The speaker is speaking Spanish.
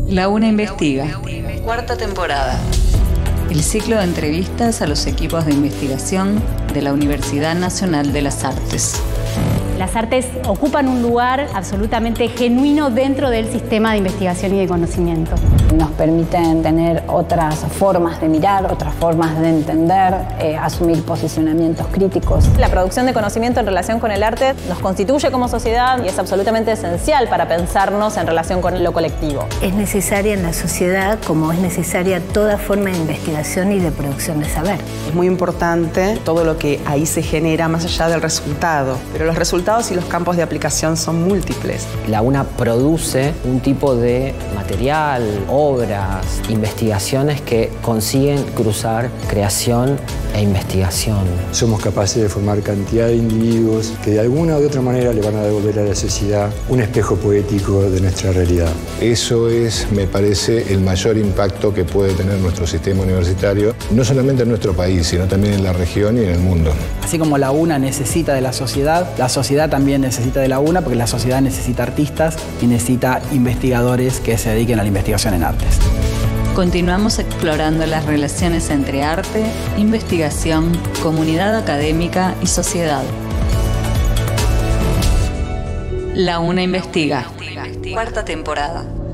La UNA Investiga, cuarta temporada. El ciclo de entrevistas a los equipos de investigación de la Universidad Nacional de las Artes. Las artes ocupan un lugar absolutamente genuino dentro del sistema de investigación y de conocimiento. Nos permiten tener otras formas de mirar, otras formas de entender, asumir posicionamientos críticos. La producción de conocimiento en relación con el arte nos constituye como sociedad y es absolutamente esencial para pensarnos en relación con lo colectivo. Es necesaria en la sociedad como es necesaria toda forma de investigación y de producción de saber. Es muy importante todo lo que ahí se genera más allá del resultado, pero los resultados y los campos de aplicación son múltiples. La UNA produce un tipo de material, obras, investigaciones que consiguen cruzar creación e investigación. Somos capaces de formar cantidad de individuos que de alguna u otra manera le van a devolver a la sociedad un espejo poético de nuestra realidad. Eso es, me parece, el mayor impacto que puede tener nuestro sistema universitario, no solamente en nuestro país, sino también en la región y en el mundo. Así como la UNA necesita de la sociedad también necesita de la UNA, porque la sociedad necesita artistas y necesita investigadores que se dediquen a la investigación en artes. Continuamos explorando las relaciones entre arte, investigación, comunidad académica y sociedad. La UNA Investiga, cuarta temporada.